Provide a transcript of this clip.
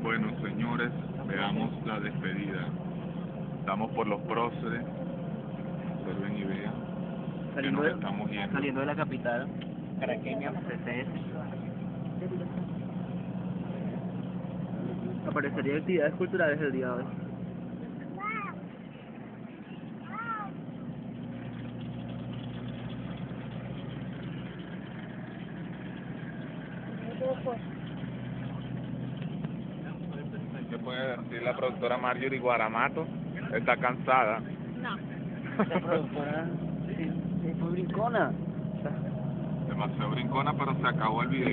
Bueno, señores, veamos la despedida. Estamos por los próceres. Observen y vean que nos estamos yendo. Saliendo de la capital caraqueña, CCS. Aparecería actividades culturales el día de hoy. ¿Qué puede decir la productora Marjorie Guaramato? Está cansada. No. La productora fue brincona. Demasiado brincona, pero se acabó el video.